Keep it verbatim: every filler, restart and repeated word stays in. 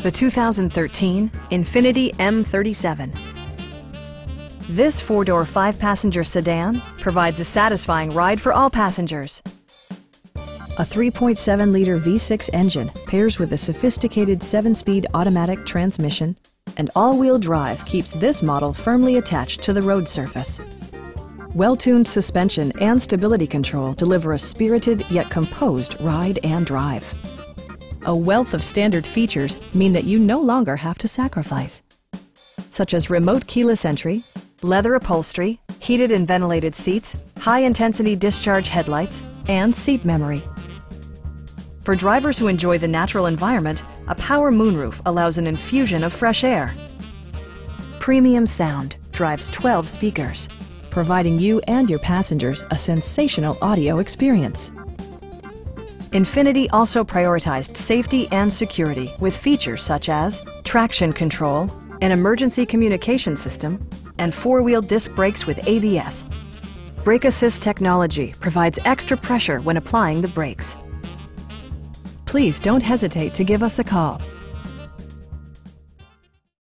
the two thousand thirteen Infiniti M thirty-seven. This four-door, five-passenger sedan provides a satisfying ride for all passengers. A three point seven liter V six engine pairs with a sophisticated seven-speed automatic transmission, and all-wheel drive keeps this model firmly attached to the road surface. Well-tuned suspension and stability control deliver a spirited yet composed ride and drive. A wealth of standard features mean that you no longer have to sacrifice, such as remote keyless entry, leather upholstery, heated and ventilated seats, high-intensity discharge headlights, and seat memory. For drivers who enjoy the natural environment, a power moonroof allows an infusion of fresh air. Premium sound drives twelve speakers, providing you and your passengers a sensational audio experience. Infiniti also prioritized safety and security with features such as traction control, an emergency communication system, and four-wheel disc brakes with A B S. Brake Assist technology provides extra pressure when applying the brakes. Please don't hesitate to give us a call.